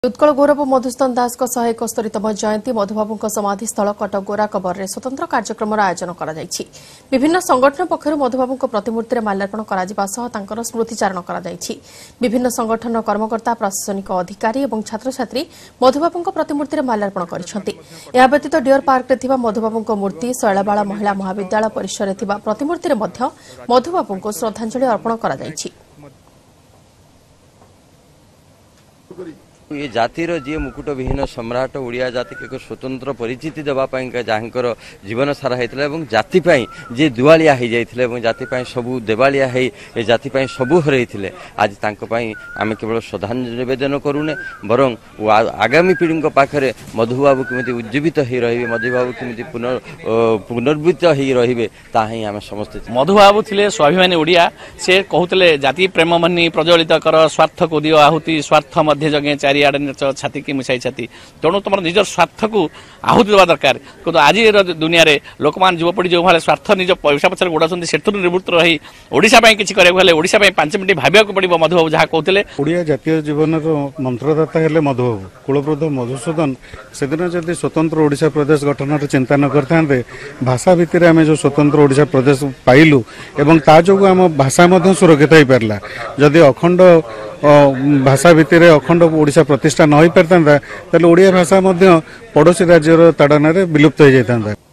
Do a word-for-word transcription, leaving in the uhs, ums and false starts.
उत्कल गौरव मधुसूदन दास शहे एकस्तरीतम जयंती मधुबाबू समाधि स्थल कटक गोरा कबर में स्वतंत्र कार्यक्रम आयोजन कर विभिन्न संगठन पक्षर मधुबाबू प्रतिमूर्ति माल्यार्पण कर स्मृतिचारण कर विभिन्न संगठन कर्मकर्ता प्रशासनिक अधिकारी और छात्र छात्री मधुबाबू प्रतिमूर्ति माल्यार्पण कर व्यतीत डियर पार्क में मधुबाबू मूर्ति शैलबाला महिला महाविद्यालय परिसर में प्रतिमूर्ति मधुबाबू श्रद्धांजलि अर्पण कर ये जातिर जी मुकुट विहीन सम्राट ओडिया जाति के एक स्वतंत्र परिचिति देवाई जहाँकर जीवन सारा होता है जाति जी दुआलिया हो जाते जाति सबू देवालिया हो जाति सबू हर आज आम केवल श्रद्धांजलि निवेदन करूने बरं आगामी पीढ़ी पाखे मधुबाबू केमी उज्जीवित हो रही मधुबाबू केमी पुनर् पुनर्वृत्त हो रही आम समस्ते मधुबाबू थे स्वाभिमानी ओडिया से कहते जाति प्रेम मनी प्रज्वलित कर स्वार्थ को दियो आहुति स्वार्थ मध्य जगे चारिआडे छाती की मिसाई छाती तेणु तुम निज स्वार्थ को आहुति देवा दरकार किंतु आज दुनिया रे लोक मान युवपीढ़ी जो भाई स्वार्थ निज पैसा पछरे गोड़ाछंती सेठु निवृत्त रही ओडिशा पई किछि करे हेले ओडिशा पई पाँच मिनिट भाबियाको पड़िबो मधुबाबू जहाँ कहते ओडिया जातीय जीवन मंत्रदाता हेले मधुबाबू कुलप्रद मधुसूदन से दिन जदि स्वतंत्र ओडिशा प्रदेश गठन चिंता न करते भाषा भितर आम जो स्वतंत्र ओडिशा प्रदेश पाइलु एवं ता जो आम भाषा सुरक्षित हो पारा जदि अखंड भाषा भितर अखंड ओडिशा प्रतिष्ठा न हो पारता ओडिया भाषा पड़ोसी राज्यर ताड़न विलुप्त हो जाता।